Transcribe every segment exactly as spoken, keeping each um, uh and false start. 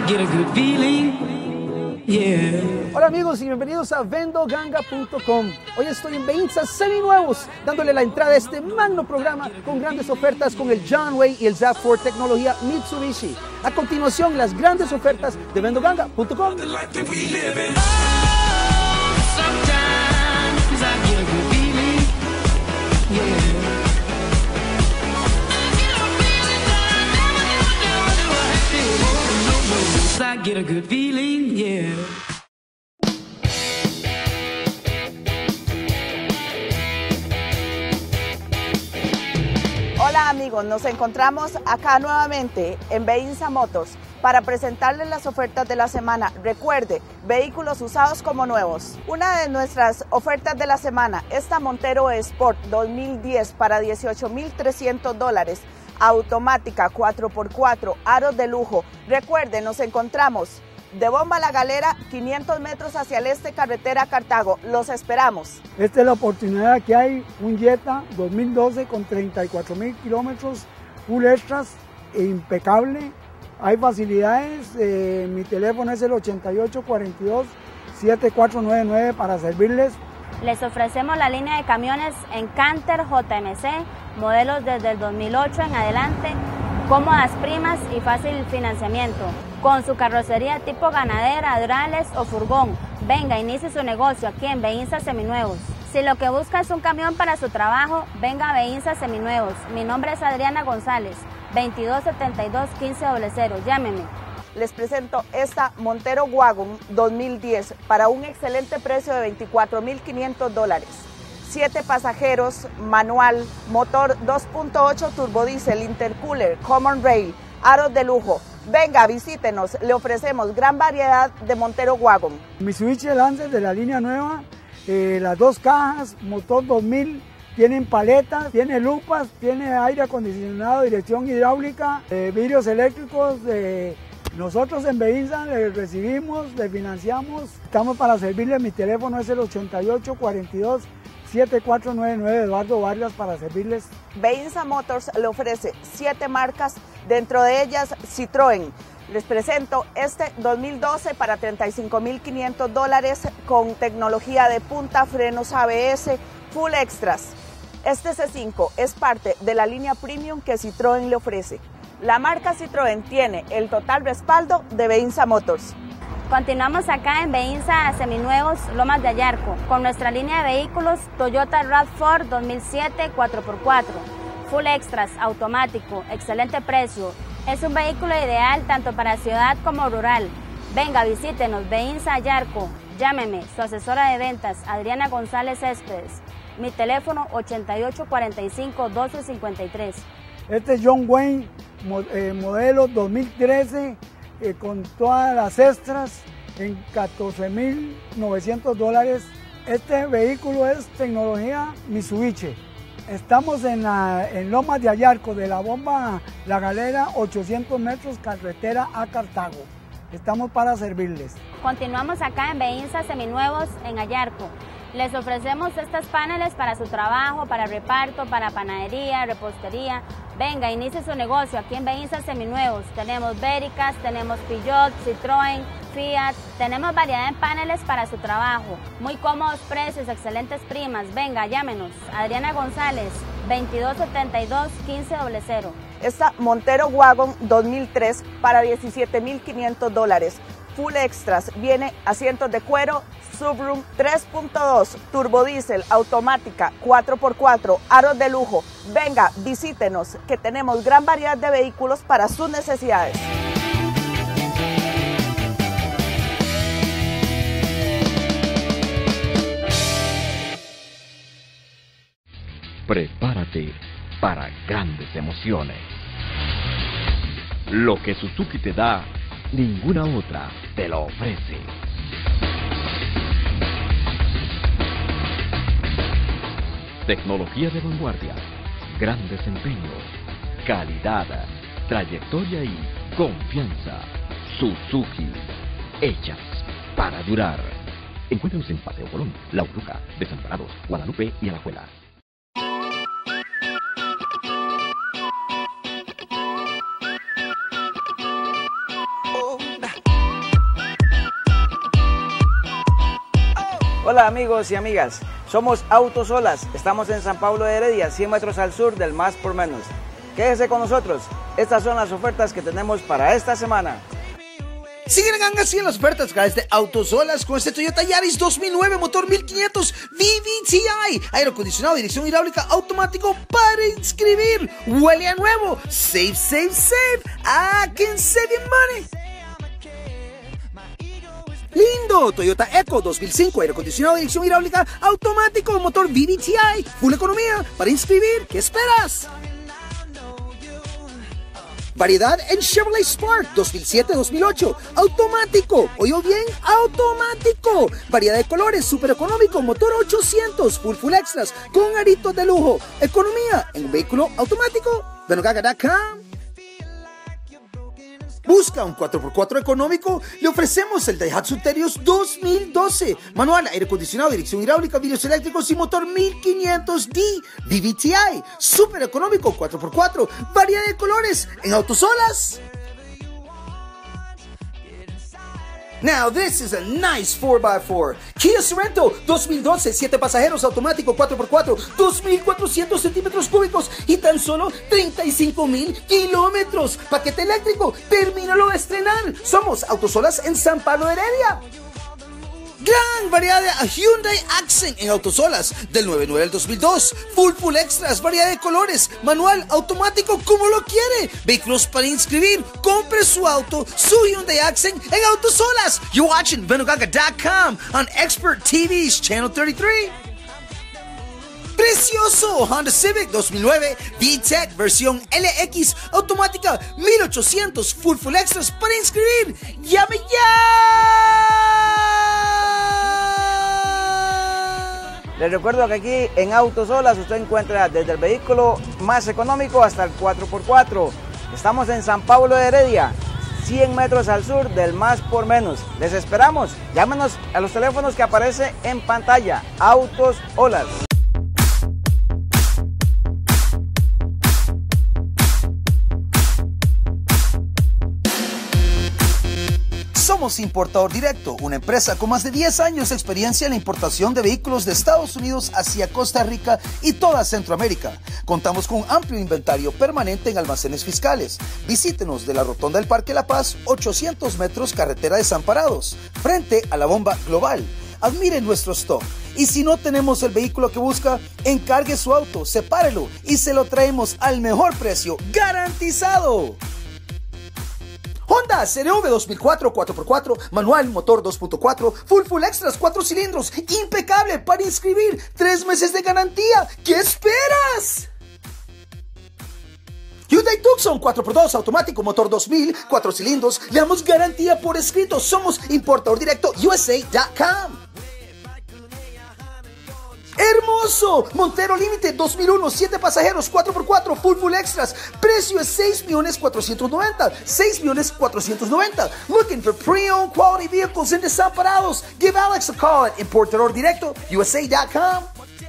get a good feeling, yeah. Hola amigos y bienvenidos a vendo ganga punto com. Hoy estoy en Beinza seminuevos, dándole la entrada a este magno programa con grandes ofertas con el John Way y el Zap Ford tecnología Mitsubishi. A continuación, las grandes ofertas de vendo ganga punto com. I get a good feeling, yeah. Hola amigos, nos encontramos acá nuevamente en Beinza Motors para presentarles las ofertas de la semana. Recuerde, vehículos usados como nuevos. Una de nuestras ofertas de la semana, esta Montero Sport dos mil diez para dieciocho mil trescientos dólares. Automática cuatro por cuatro, aros de lujo. Recuerden, nos encontramos de Bomba La Galera, quinientos metros hacia el este, carretera Cartago. Los esperamos. Esta es la oportunidad que hay, un Jetta dos mil doce con treinta y cuatro mil kilómetros, full extras, e impecable. Hay facilidades, eh, mi teléfono es el ochenta y ocho cuarenta y dos setenta y cuatro noventa y nueve para servirles. Les ofrecemos la línea de camiones en Canter J M C, modelos desde el dos mil ocho en adelante, cómodas primas y fácil financiamiento, con su carrocería tipo ganadera, durales o furgón. Venga, inicie su negocio aquí en Beinza Seminuevos. Si lo que busca es un camión para su trabajo, venga a Beinza Seminuevos. Mi nombre es Adriana González, veintidós setenta y dos quince cero cero, llámeme. Les presento esta Montero Wagon dos mil diez para un excelente precio de veinticuatro mil quinientos dólares. siete pasajeros, manual, motor dos punto ocho turbodiesel, intercooler, common rail, aros de lujo. Venga, visítenos, le ofrecemos gran variedad de Montero Wagon. Mitsubishi Lancer de la línea nueva, eh, las dos cajas, motor dos mil, tienen paletas, tiene lupas, tiene aire acondicionado, dirección hidráulica, eh, vidrios eléctricos. Eh, nosotros en Beinza le recibimos, le financiamos, estamos para servirle. Mi teléfono es el ochenta y ocho cuarenta y dos setenta y cuatro noventa y nueve, Eduardo Vargas, para servirles. Beinza Motors le ofrece siete marcas, dentro de ellas Citroën. Les presento este dos mil doce para treinta y cinco mil quinientos dólares con tecnología de punta, frenos A B S, full extras. Este C cinco es parte de la línea premium que Citroën le ofrece. La marca Citroën tiene el total respaldo de Beinza Motors. Continuamos acá en Beinza Seminuevos, Lomas de Ayarco, con nuestra línea de vehículos Toyota RAV cuatro dos mil siete cuatro por cuatro, full extras, automático, excelente precio. Es un vehículo ideal tanto para ciudad como rural. Venga, visítenos, Beinza Ayarco. Llámeme, su asesora de ventas, Adriana González Céspedes. Mi teléfono ochenta y ocho cuarenta y cinco doce cincuenta y tres. Este es John Wayne, eh, modelo dos mil trece, eh, con todas las extras en catorce mil novecientos dólares. Este vehículo es tecnología Mitsubishi. Estamos en, la, en Lomas de Ayarco, de la Bomba La Galera, ochocientos metros, carretera a Cartago. Estamos para servirles. Continuamos acá en Beinza Seminuevos, en Ayarco. Les ofrecemos estos paneles para su trabajo, para reparto, para panadería, repostería. Venga, inicie su negocio aquí en Beinza Seminuevos. Tenemos Vericas, tenemos Peugeot, Citroën, Fiat. Tenemos variedad en paneles para su trabajo. Muy cómodos precios, excelentes primas. Venga, llámenos. Adriana González, veintidós setenta y dos quince cero cero. Esta Montero Wagon dos mil tres para diecisiete mil quinientos dólares. Full extras, viene asientos de cuero, subroom tres punto dos, turbodiesel, automática, cuatro por cuatro, aros de lujo. Venga, visítenos, que tenemos gran variedad de vehículos para sus necesidades. Prepárate para grandes emociones. Lo que Suzuki te da, ninguna otra te lo ofrece. Tecnología de vanguardia, gran desempeño, calidad, trayectoria y confianza. Suzuki, hechas para durar. Encuéntranos en Paseo Colón, La Urruca, Desamparados, Guadalupe y Alajuela. Hola amigos y amigas, somos Autosolas, estamos en San Pablo de Heredia, cien metros al sur del Más por Menos. Quédese con nosotros, estas son las ofertas que tenemos para esta semana. Siguen así en las ofertas de Autosolas con este Toyota Yaris dos mil nueve, motor mil quinientos V V T I, aire acondicionado, dirección hidráulica automático para inscribir. Huele a nuevo. Save, save, save. I can save you money. Lindo, Toyota Eco dos mil cinco, aire acondicionado, dirección hidráulica automático, motor V V T I, full economía para inscribir. ¿Qué esperas? Variedad en Chevrolet Spark dos mil siete dos mil ocho, automático, ¿oyó bien? Automático. Variedad de colores, super económico, motor ochocientos, full full extras, con aritos de lujo. Economía en un vehículo automático. Venogaga punto com. Busca un cuatro por cuatro económico, le ofrecemos el Daihatsu Terios dos mil doce, manual, aire acondicionado, dirección hidráulica, vidrios eléctricos y motor mil quinientos D, V V T I, súper económico, cuatro por cuatro, variedad de colores, en Autosolas. Now this is a nice four by four. Kia Sorento dos mil doce, siete pasajeros, automático, cuatro por cuatro, dos mil cuatrocientos centímetros cúbicos y tan solo treinta y cinco mil kilómetros. Paquete eléctrico, termínalo de estrenar. Somos Autosolas en San Pablo de Heredia. Gran variedad de Hyundai Accent en Autosolas, del noventa y nueve al dos mil dos, full full extras, variedad de colores, manual, automático, como lo quiere. Vehículos para inscribir, compre su auto, su Hyundai Accent en Autosolas. You're watching Venogaga punto com on Expert T V's Channel treinta y tres. Precioso Honda Civic dos mil nueve V-Tech versión L X automática mil ochocientos, full full extras para inscribir. ¡Llame ya! Les recuerdo que aquí en Autosolas usted encuentra desde el vehículo más económico hasta el cuatro por cuatro. Estamos en San Pablo de Heredia, cien metros al sur del Más por Menos. Les esperamos. Llámenos a los teléfonos que aparecen en pantalla. Autosolas. Somos Importador Directo, una empresa con más de diez años de experiencia en la importación de vehículos de Estados Unidos hacia Costa Rica y toda Centroamérica. Contamos con un amplio inventario permanente en almacenes fiscales. Visítenos de la Rotonda del Parque La Paz, ochocientos metros, carretera Desamparados, frente a la bomba global. Admire nuestro stock. Y si no tenemos el vehículo que busca, encargue su auto, sepárelo y se lo traemos al mejor precio, garantizado. Honda C R V dos mil cuatro, cuatro por cuatro, manual, motor dos punto cuatro, full full extras, cuatro cilindros, impecable para inscribir, tres meses de garantía. ¿Qué esperas? Hyundai Tucson cuatro por dos, automático, motor dos mil, cuatro cilindros, le damos garantía por escrito. Somos Importador Directo U S A punto com. ¡Hermoso! Montero Límite dos mil uno, siete pasajeros, cuatro por cuatro, full full extras. Precio es seis millones cuatrocientos noventa. seis millones cuatrocientos noventa. Looking for pre-owned quality vehicles in Desamparados. Give Alex a call at Importador Directo U S A punto com.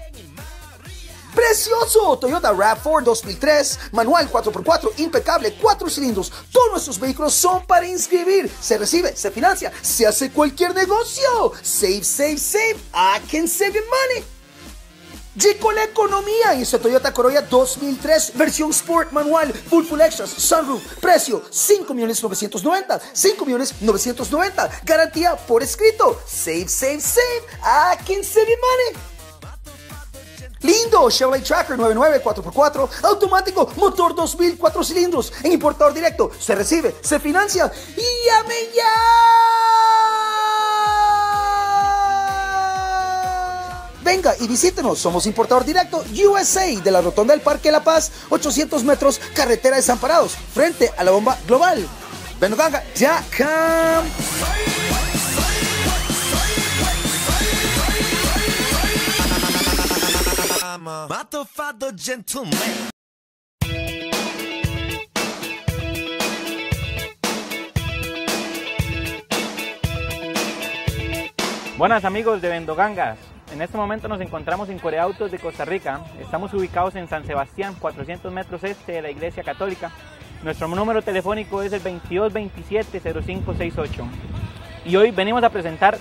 ¡Precioso! Toyota RAV cuatro dos mil tres, manual cuatro por cuatro, impecable, cuatro cilindros. Todos nuestros vehículos son para inscribir. Se recibe, se financia, se hace cualquier negocio. Save, save, save. I can save you money. Llegó la economía en este Toyota Corolla dos mil tres, versión Sport, manual, full full extras, sunroof, precio cinco millones novecientos noventa, cinco millones novecientos noventa, garantía por escrito, save, save, save, I can save you money. Lindo Chevrolet Tracker noventa y nueve, cuatro por cuatro, automático, motor dos mil, cuatro cilindros, en Importador Directo, se recibe, se financia, y llame ya. Venga y visítenos, somos Importador Directo U S A de la Rotonda del Parque La Paz, ochocientos metros, carretera Desamparados, frente a la bomba global. Venogaga punto com. Buenas amigos de Vendogangas. En este momento nos encontramos en Coreautos de Costa Rica. Estamos ubicados en San Sebastián, cuatrocientos metros este de la Iglesia Católica. Nuestro número telefónico es el veintidós veintisiete cero cinco sesenta y ocho. Y hoy venimos a presentar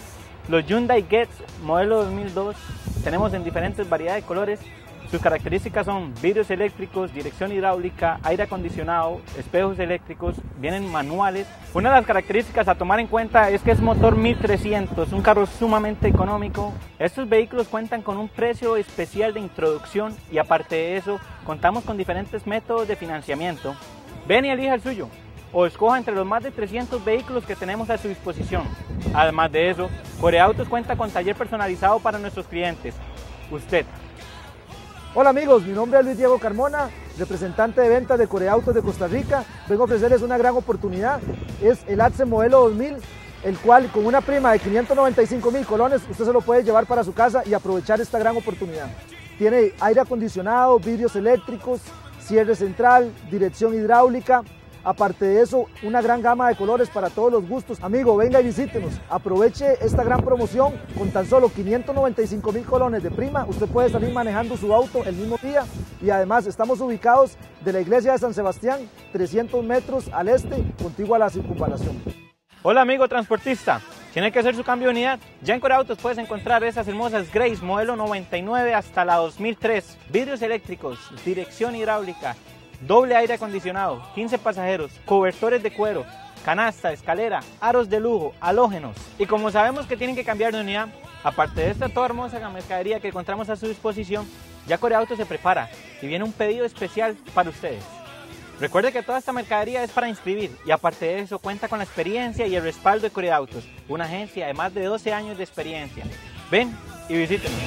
Los Hyundai Getz modelo dos mil dos tenemos en diferentes variedades de colores. Sus características son vidrios eléctricos, dirección hidráulica, aire acondicionado, espejos eléctricos, vienen manuales. Una de las características a tomar en cuenta es que es motor mil trescientos, un carro sumamente económico. Estos vehículos cuentan con un precio especial de introducción y aparte de eso, contamos con diferentes métodos de financiamiento. Ven y elija el suyo o escoja entre los más de trescientos vehículos que tenemos a su disposición. Además de eso, Coreautos cuenta con taller personalizado para nuestros clientes. Usted. Hola amigos, mi nombre es Luis Diego Carmona, representante de ventas de Coreautos de Costa Rica. Vengo a ofrecerles una gran oportunidad, es el Accent modelo dos mil, el cual con una prima de quinientos noventa y cinco mil colones usted se lo puede llevar para su casa y aprovechar esta gran oportunidad. Tiene aire acondicionado, vidrios eléctricos, cierre central, dirección hidráulica. Aparte de eso, una gran gama de colores para todos los gustos. Amigo, venga y visítenos. Aproveche esta gran promoción con tan solo quinientos noventa y cinco mil colones de prima. Usted puede salir manejando su auto el mismo día. Y además estamos ubicados de la iglesia de San Sebastián, trescientos metros al este, contiguo a la circunvalación. Hola amigo transportista. ¿Tiene que hacer su cambio de unidad? Ya en Coreautos puedes encontrar esas hermosas Grace modelo noventa y nueve hasta la dos mil tres. Vidrios eléctricos, dirección hidráulica, doble aire acondicionado, quince pasajeros, cobertores de cuero, canasta, escalera, aros de lujo, halógenos. Y como sabemos que tienen que cambiar de unidad, aparte de esta toda hermosa mercadería que encontramos a su disposición, ya Coreautos se prepara y viene un pedido especial para ustedes. Recuerde que toda esta mercadería es para inscribir y aparte de eso cuenta con la experiencia y el respaldo de Coreautos, una agencia de más de doce años de experiencia. Ven y visítenos.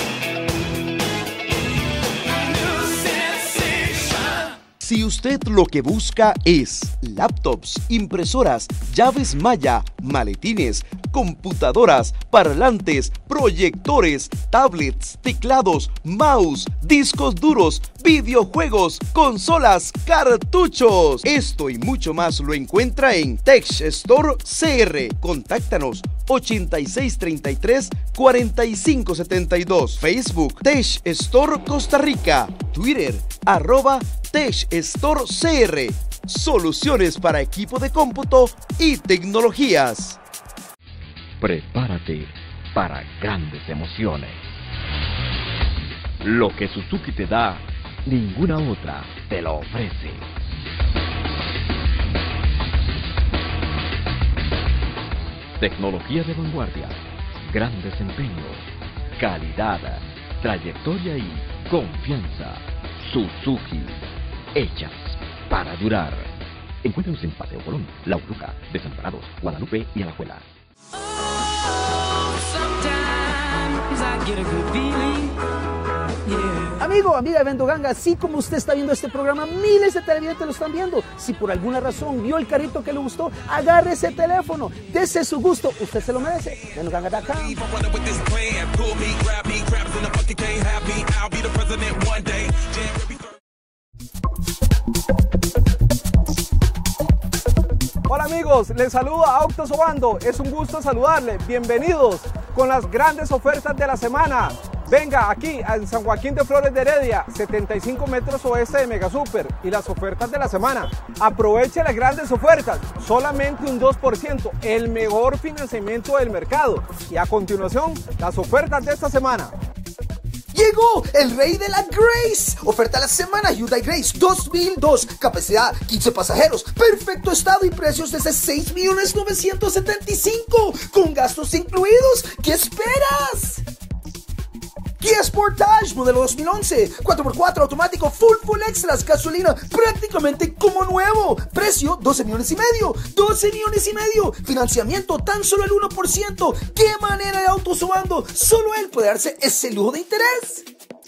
Si usted lo que busca es laptops, impresoras, llaves Maya, maletines, computadoras, parlantes, proyectores, tablets, teclados, mouse, discos duros, videojuegos, consolas, cartuchos. Esto y mucho más lo encuentra en Tech Store C R. Contáctanos ochenta y seis treinta y tres cuarenta y cinco setenta y dos. Facebook Tech Store Costa Rica. Twitter arroba Tech Store C R. Soluciones para equipo de cómputo y tecnologías. Prepárate para grandes emociones. Lo que Suzuki te da, ninguna otra te lo ofrece. Tecnología de vanguardia, gran desempeño, calidad, trayectoria y confianza. Suzuki, hechas para durar. Encuéntranos en Paseo Colón, La Urruca, Desamparados, Guadalupe y Alajuela. Amigo, amiga de Vendoganga, así como usted está viendo este programa, miles de televidentes lo están viendo. Si por alguna razón vio el carrito que le gustó, agarre ese teléfono, dese su gusto, usted se lo merece. Vendoganga punto com. Hola amigos, les saludo a Autos Obando, es un gusto saludarles, bienvenidos con las grandes ofertas de la semana. Venga aquí en San Joaquín de Flores de Heredia, setenta y cinco metros oeste de Mega Super y las ofertas de la semana. Aproveche las grandes ofertas, solamente un dos por ciento, el mejor financiamiento del mercado. Y a continuación, las ofertas de esta semana. Llegó el rey de la Grace. Oferta de la semana Hyundai Grace dos mil dos. Capacidad quince pasajeros. Perfecto estado y precios desde seis millones novecientos setenta y cinco. Con gastos incluidos. ¿Qué esperas? Kia Sportage modelo dos mil once, cuatro por cuatro automático, full full extras, gasolina prácticamente como nuevo. Precio doce millones y medio, doce millones y medio. Financiamiento tan solo el uno por ciento. ¿Qué manera de Autos Obando? Solo él puede darse ese lujo de interés.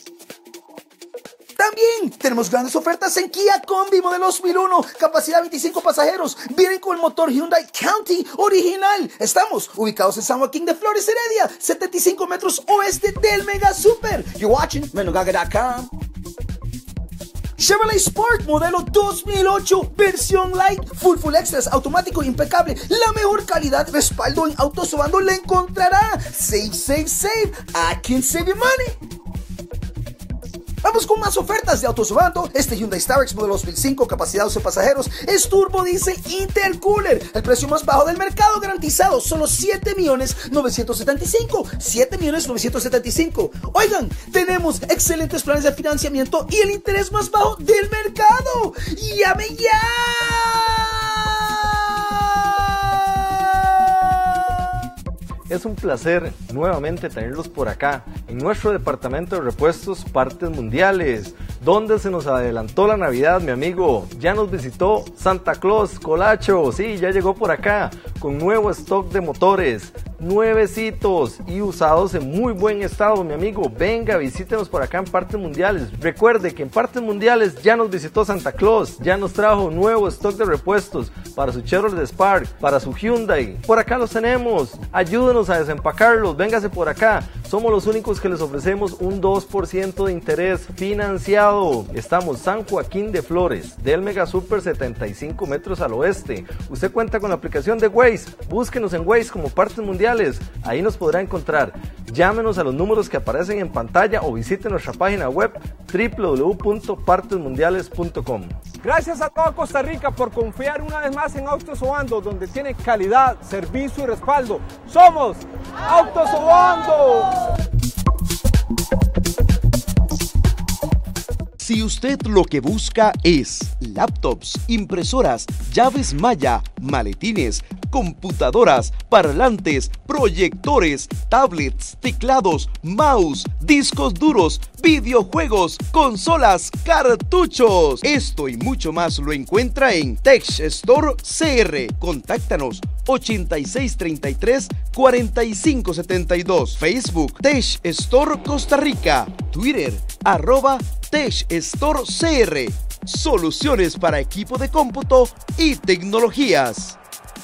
También tenemos grandes ofertas en Kia Combi modelo dos mil uno, capacidad veinticinco pasajeros, vienen con el motor Hyundai County original. Estamos ubicados en San Joaquín de Flores Heredia, setenta y cinco metros oeste del Mega Super. You're watching Vendoganga punto com. Chevrolet Spark modelo dos mil ocho, versión light, full full extras, automático impecable, la mejor calidad, respaldo en Autos Obando la encontrará. Save, save, save, I can save your money. Vamos con más ofertas de Autos Obando. Este Hyundai Starex modelo dos mil cinco, capacidad doce pasajeros, es turbo diésel intercooler. El precio más bajo del mercado garantizado, solo siete millones novecientos setenta y cinco. siete millones novecientos setenta y cinco. Oigan, tenemos excelentes planes de financiamiento y el interés más bajo del mercado. ¡Llame ya! Es un placer nuevamente tenerlos por acá, en nuestro departamento de repuestos Partes Mundiales, donde se nos adelantó la Navidad, mi amigo. Ya nos visitó Santa Claus, Colacho, sí, ya llegó por acá, con nuevo stock de motores, nuevecitos y usados en muy buen estado, mi amigo. Venga, visítenos por acá en Partes Mundiales. Recuerde que en Partes Mundiales ya nos visitó Santa Claus, ya nos trajo nuevo stock de repuestos para su Chevrolet Spark, para su Hyundai. Por acá los tenemos, ayúdenos a desempacarlos, véngase por acá. Somos los únicos que les ofrecemos un dos por ciento de interés financiado. Estamos San Joaquín de Flores, del Mega Super setenta y cinco metros al oeste. Usted cuenta con la aplicación de Waze, búsquenos en Waze como Partes Mundiales, ahí nos podrá encontrar. Llámenos a los números que aparecen en pantalla o visite nuestra página web w w w punto partes mundiales punto com. Gracias a toda Costa Rica por confiar una vez más en Autos Obando, donde tiene calidad, servicio y respaldo. ¡Somos Autos Obando! Si usted lo que busca es laptops, impresoras, llaves Maya, maletines, computadoras, parlantes, proyectores, tablets, teclados, mouse, discos duros, videojuegos, consolas, cartuchos. Esto y mucho más lo encuentra en Tech Store C R. Contáctanos ochenta y seis treinta y tres cuarenta y cinco setenta y dos. Facebook Tech Store Costa Rica. Twitter arroba Tech Store C R. Soluciones para equipo de cómputo y tecnologías.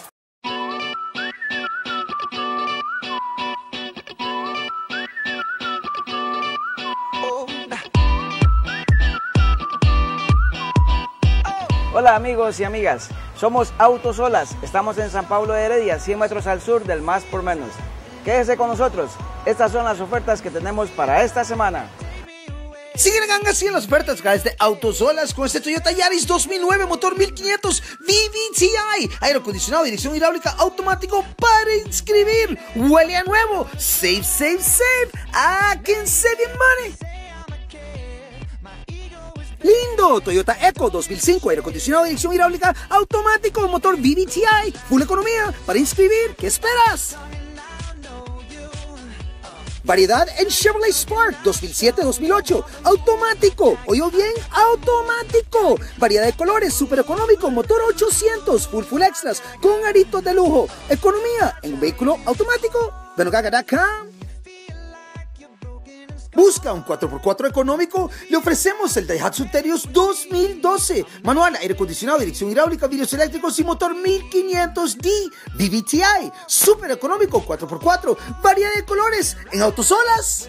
Hola amigos y amigas, somos Autosolas, estamos en San Pablo de Heredia, cien metros al sur del Más por Menos. Quédese con nosotros, estas son las ofertas que tenemos para esta semana. Sigue la ganga así en las ofertas gracias de Autosolas con este Toyota Yaris dos mil nueve, motor mil quinientos V V T I, aire acondicionado, dirección hidráulica automático para inscribir, huele a nuevo, save, save, save, I can save your money. Lindo, Toyota Eco dos mil cinco, aire acondicionado, dirección hidráulica automático, motor V V T I, full economía, para inscribir, ¿qué esperas? Variedad en Chevrolet Spark dos mil siete dos mil ocho, automático, ¿oyó bien? Automático. Variedad de colores, super económico, motor ochocientos, full full extras, con aritos de lujo. Economía en un vehículo automático. Venogaga punto com. Busca un cuatro por cuatro económico, le ofrecemos el Daihatsu Terios dos mil doce, manual, aire acondicionado, dirección hidráulica, vidrios eléctricos y motor mil quinientos D, V V T I, súper económico, cuatro por cuatro, variedad de colores, en Autosolas.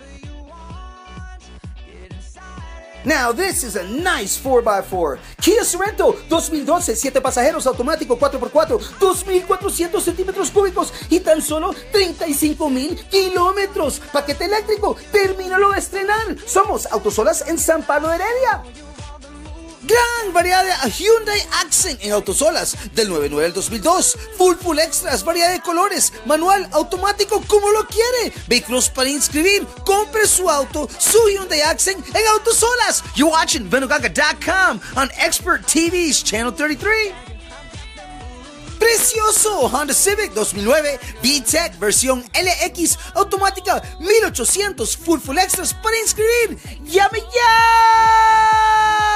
Now this is a nice four by four. Kia Sorento dos mil doce, siete pasajeros, automático, cuatro por cuatro, dos mil cuatrocientos centímetros cúbicos y tan solo treinta y cinco mil kilómetros. Paquete eléctrico, termínalo de estrenar. Somos Autosolas en San Pablo de Heredia. Gran variedad de Hyundai Accent en Autosolas, del noventa y nueve al dos mil dos, full full extras, variedad de colores, manual, automático, como lo quiere. Vehículos para inscribir, compre su auto, su Hyundai Accent en Autosolas. You're watching Venogaga punto com on Expert T V's Channel treinta y tres. Precioso Honda Civic dos mil nueve V-Tech versión L X automática mil ochocientos, full full extras para inscribir. ¡Llame ya!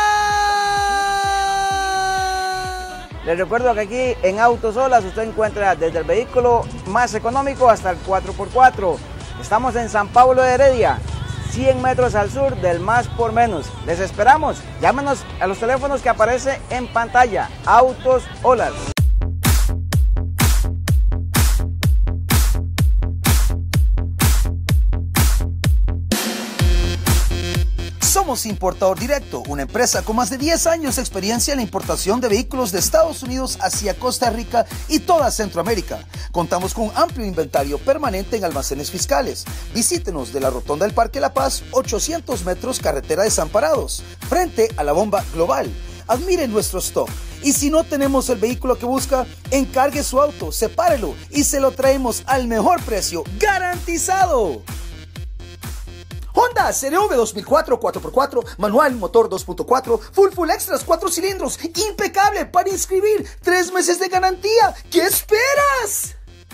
Les recuerdo que aquí en Autosolas usted encuentra desde el vehículo más económico hasta el cuatro por cuatro. Estamos en San Pablo de Heredia, cien metros al sur del Más por Menos. Les esperamos. Llámenos a los teléfonos que aparecen en pantalla. Autosolas. Somos Importador Directo, una empresa con más de diez años de experiencia en la importación de vehículos de Estados Unidos hacia Costa Rica y toda Centroamérica. Contamos con un amplio inventario permanente en almacenes fiscales. Visítenos de la Rotonda del Parque La Paz, ochocientos metros carretera Desamparados, frente a la bomba global. Admire nuestro stock. Y si no tenemos el vehículo que busca, encargue su auto, sepárelo y se lo traemos al mejor precio, garantizado. Honda C R V dos mil cuatro cuatro por cuatro, manual, motor dos punto cuatro, full full extras, cuatro cilindros, impecable para inscribir, tres meses de garantía. ¿Qué esperas?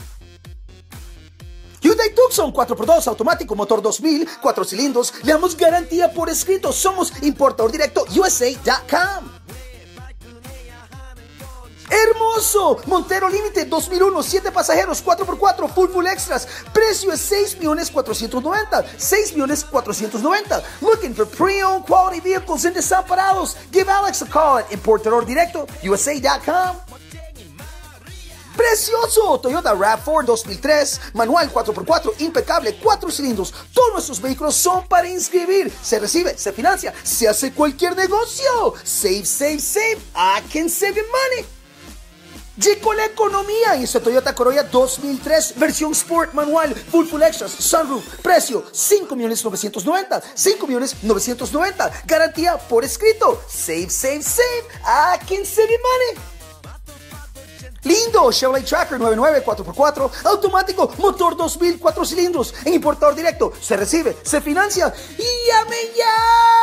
Hyundai Tucson cuatro por dos, automático, motor dos mil, cuatro cilindros, le damos garantía por escrito. Somos Importador Directo U S A punto com. ¡Hermoso! Montero Límite dos mil uno, siete pasajeros, cuatro por cuatro, full full extras. Precio es seis millones cuatrocientos noventa. seis millones cuatrocientos noventa. Looking for pre-owned quality vehicles in Desamparados. Give Alex a call at Importador Directo U S A punto com. ¡Precioso! Toyota RAV cuatro dos mil tres, manual cuatro por cuatro, impecable, cuatro cilindros. Todos nuestros vehículos son para inscribir. Se recibe, se financia, se hace cualquier negocio. Save, save, save. I can save you money. Llegó con la economía en este Toyota Corolla dos mil tres, versión Sport, manual, full full extras, sunroof, precio cinco millones novecientos noventa, cinco millones novecientos noventa, garantía por escrito, save, save, save, I can save you money. Lindo, Chevrolet Tracker noventa y nueve cuatro por cuatro, automático, motor dos mil, cuatro cilindros, en Importador Directo, se recibe, se financia y llame ya.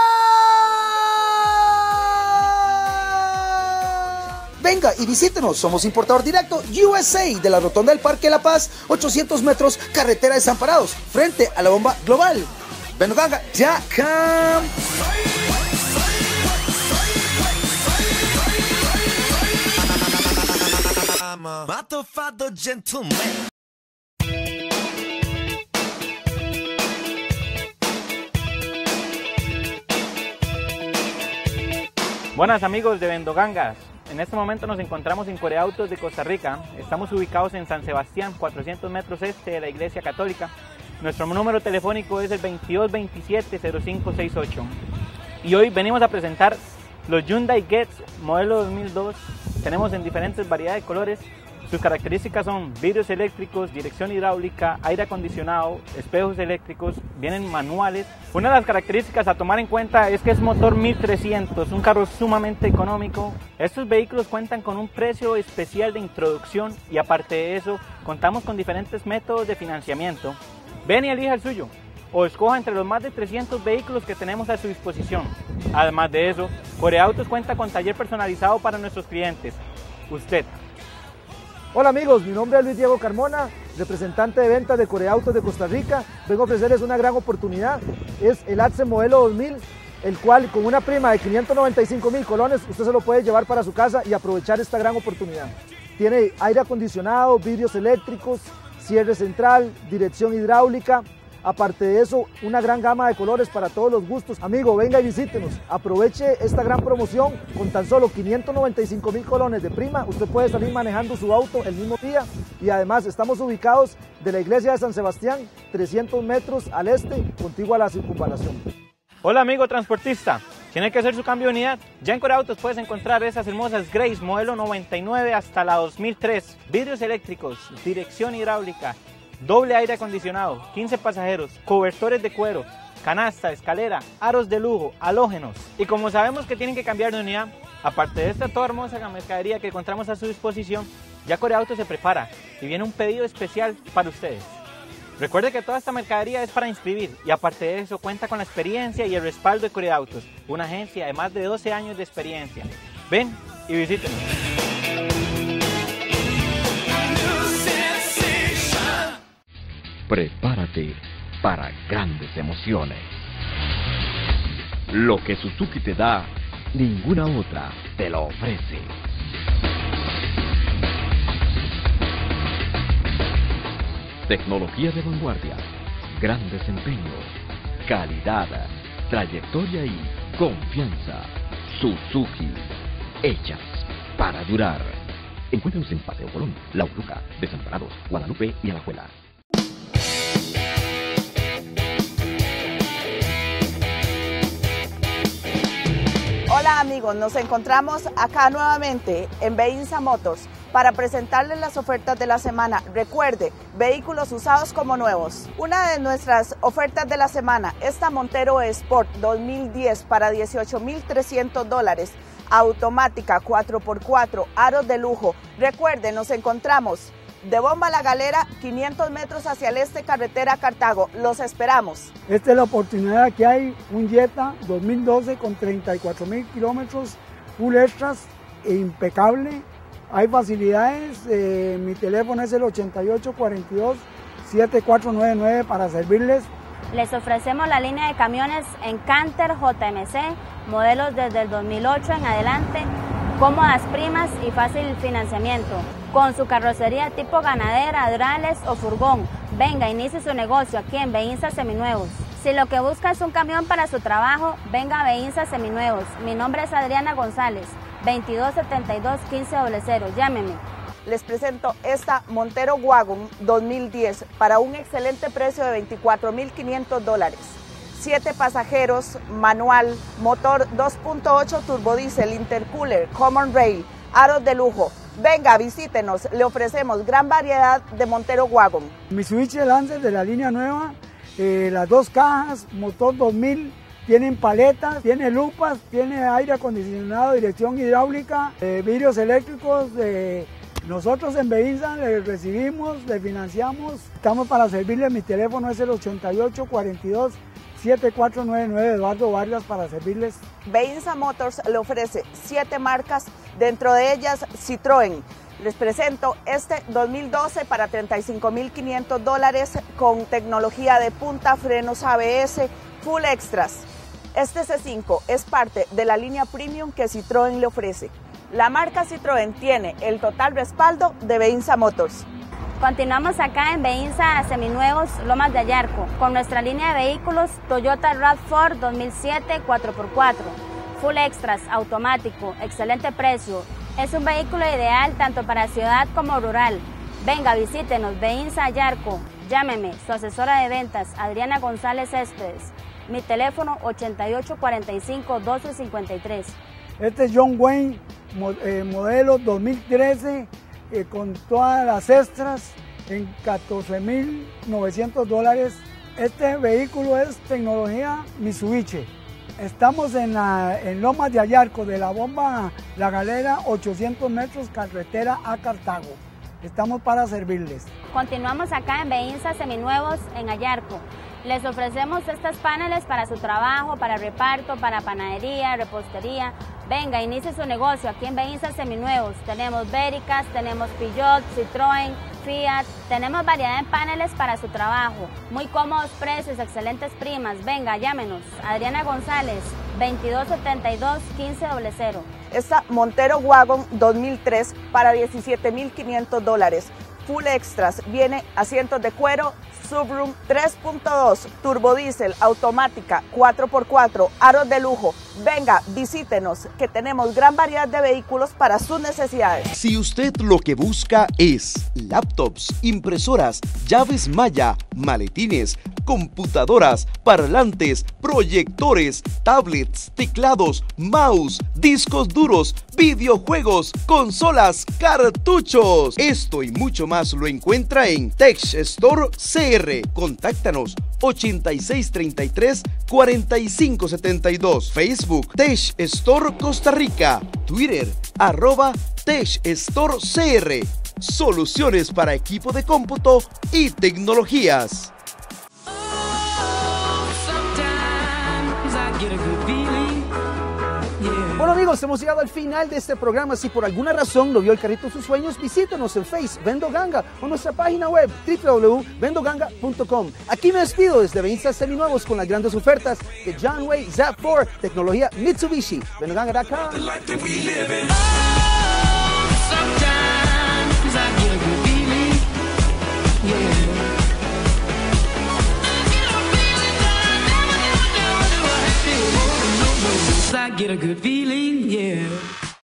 Venga y visítenos, somos Importador Directo U S A de la Rotonda del Parque La Paz, ochocientos metros, carretera Desamparados, frente a la bomba global. Vendoganga punto com. Buenas amigos de Vendogangas. En este momento nos encontramos en Coreautos de Costa Rica. Estamos ubicados en San Sebastián, cuatrocientos metros este de la Iglesia Católica. Nuestro número telefónico es el veintidós veintisiete cero cinco sesenta y ocho. Y hoy venimos a presentar los Hyundai Getz modelo dos mil dos. Tenemos en diferentes variedades de colores. Sus características son vidrios eléctricos, dirección hidráulica, aire acondicionado, espejos eléctricos, vienen manuales. Una de las características a tomar en cuenta es que es motor mil trescientos, un carro sumamente económico. Estos vehículos cuentan con un precio especial de introducción y aparte de eso, contamos con diferentes métodos de financiamiento. Ven y elija el suyo o escoja entre los más de trescientos vehículos que tenemos a su disposición. Además de eso, Coreautos cuenta con taller personalizado para nuestros clientes. Usted. Hola amigos, mi nombre es Luis Diego Carmona, representante de ventas de Coreautos de Costa Rica. Vengo a ofrecerles una gran oportunidad, es el Accent modelo dos mil, el cual con una prima de quinientos noventa y cinco mil colones usted se lo puede llevar para su casa y aprovechar esta gran oportunidad. Tiene aire acondicionado, vidrios eléctricos, cierre central, dirección hidráulica. Aparte de eso, una gran gama de colores para todos los gustos. Amigo, venga y visítenos. Aproveche esta gran promoción. Con tan solo quinientos noventa y cinco mil colones de prima, usted puede salir manejando su auto el mismo día. Y además, estamos ubicados de la iglesia de San Sebastián, trescientos metros al este, contiguo a la circunvalación. Hola amigo transportista. ¿Tiene que hacer su cambio de unidad? Ya en Coreautos puedes encontrar esas hermosas Grace modelo noventa y nueve hasta la dos mil tres. Vidrios eléctricos, dirección hidráulica, doble aire acondicionado, quince pasajeros, cobertores de cuero, canasta, escalera, aros de lujo, halógenos. Y como sabemos que tienen que cambiar de unidad, aparte de esta toda hermosa mercadería que encontramos a su disposición, ya Coreautos se prepara y viene un pedido especial para ustedes. Recuerde que toda esta mercadería es para inscribir y aparte de eso cuenta con la experiencia y el respaldo de Coreautos, una agencia de más de doce años de experiencia. Ven y visítenos. Prepárate para grandes emociones. Lo que Suzuki te da, ninguna otra te lo ofrece. Tecnología de vanguardia, gran desempeño, calidad, trayectoria y confianza. Suzuki, hechas para durar. Encuéntranos en Paseo Colón, La Uruca, Desamparados, Guadalupe y Alajuela. Hola amigos, nos encontramos acá nuevamente en Beinsa Motors para presentarles las ofertas de la semana. Recuerde, vehículos usados como nuevos. Una de nuestras ofertas de la semana, esta Montero Sport dos mil diez para dieciocho mil trescientos dólares, automática cuatro por cuatro, aros de lujo. Recuerde, nos encontramos de Bomba La Galera, quinientos metros hacia el este, carretera Cartago. Los esperamos. Esta es la oportunidad que hay, un Jetta dos mil doce con treinta y cuatro mil kilómetros, full extras e impecable. Hay facilidades, eh, mi teléfono es el ochenta y ocho cuarenta y dos, setenta y cuatro noventa y nueve para servirles. Les ofrecemos la línea de camiones en Canter J M C, modelos desde el dos mil ocho en adelante, cómodas primas y fácil financiamiento. Con su carrocería tipo ganadera, Durales o furgón, venga, inicie su negocio aquí en Beinsa Seminuevos. Si lo que busca es un camión para su trabajo, venga a Beinsa Seminuevos. Mi nombre es Adriana González, veintidós setenta y dos quince cero cero, llámeme. Les presento esta Montero Wagon dos mil diez para un excelente precio de veinticuatro mil quinientos dólares. siete pasajeros, manual, motor dos punto ocho turbodiesel, intercooler, common rail, aros de lujo. Venga, visítenos, le ofrecemos gran variedad de Montero Wagon. Mitsubishi Lancer de la línea nueva, eh, las dos cajas, motor dos mil, tienen paletas, tiene lupas, tiene aire acondicionado, dirección hidráulica, eh, vidrios eléctricos. Eh, nosotros en Beinsa le recibimos, le financiamos, estamos para servirle. Mi teléfono es el ochenta y ocho cuarenta y dos, setenta y cuatro noventa y nueve, Eduardo Vargas, para servirles. Beinsa Motors le ofrece siete marcas, dentro de ellas Citroën. Les presento este dos mil doce para treinta y cinco mil quinientos dólares con tecnología de punta, frenos A B S, full extras. Este C cinco es parte de la línea premium que Citroën le ofrece. La marca Citroën tiene el total respaldo de Beinsa Motors. Continuamos acá en Beinsa Seminuevos, Lomas de Ayarco, con nuestra línea de vehículos Toyota RAV cuatro dos mil siete cuatro por cuatro, full extras, automático, excelente precio. Es un vehículo ideal tanto para ciudad como rural. Venga, visítenos, Beinsa Ayarco. Llámeme, su asesora de ventas, Adriana González Céspedes. Mi teléfono ochenta y ocho cuarenta y cinco, doce cincuenta y tres. Este es John Wayne, eh, modelo dos mil trece, eh, con todas las extras en catorce mil novecientos dólares. Este vehículo es tecnología Mitsubishi. Estamos en, la, en Lomas de Ayarco, de la Bomba La Galera, ochocientos metros, carretera a Cartago. Estamos para servirles. Continuamos acá en Beinsa Seminuevos, en Ayarco. Les ofrecemos estos paneles para su trabajo, para reparto, para panadería, repostería. Venga, inicie su negocio aquí en Beinsa Seminuevos. Tenemos Veritas, tenemos Peugeot, Citroën, Fiat. Tenemos variedad de paneles para su trabajo. Muy cómodos precios, excelentes primas. Venga, llámenos. Adriana González, veintidós setenta y dos quince cero cero. Esta Montero Wagon dos mil tres para diecisiete mil quinientos dólares. Full extras, viene asientos de cuero, subroom tres punto dos, turbodiesel, automática, cuatro por cuatro, aros de lujo. Venga, visítenos, que tenemos gran variedad de vehículos para sus necesidades. Si usted lo que busca es laptops, impresoras, llaves Maya, maletines, computadoras, parlantes, proyectores, tablets, teclados, mouse, discos duros, videojuegos, consolas, cartuchos. Esto y mucho más lo encuentra en Tech Store C R. Contáctanos ochenta y seis treinta y tres, cuarenta y cinco setenta y dos. Facebook Tech Store Costa Rica. Twitter arroba Tech Store C R. Soluciones para equipo de cómputo y tecnologías. Bueno amigos, hemos llegado al final de este programa. Si por alguna razón no vio el carrito de sus sueños, visítenos en Face, Vendo Ganga, o nuestra página web w w w punto vendo ganga punto com. Aquí me despido desde Beinsa Seminuevos con las grandes ofertas de John Way Zap cuatro, tecnología Mitsubishi. Vendo Ganga punto com. I get a good feeling, yeah.